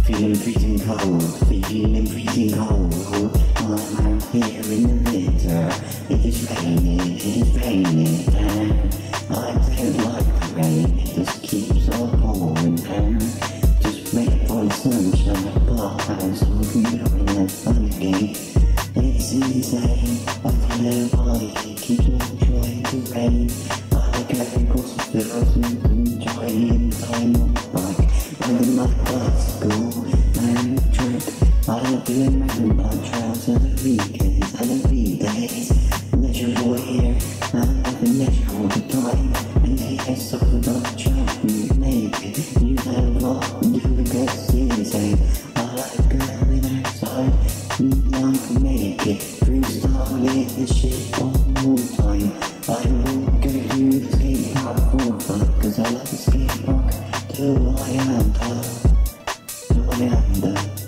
Feeling freezing cold, feeling freezing cold. I'm here in the winter. It is raining, and I don't like the rain. It just keeps on pouring down. Just wait for the sunshine, but I'm so beautiful and funny. It's insane, I feel body keeps on trying to rain. I can't cross the fields and enjoying time on the bike. When my bus school and trip, I don't feel making my trials on the weekends and the weekdays. Leisure boy here, I'm having leisure all the time. And they get so about the child you make it. You have a lot to do the best things. I like going outside, I can make it. Freestyling this shit all the time. I won't go to the skate park for fun, cause I like the skate park till I am done.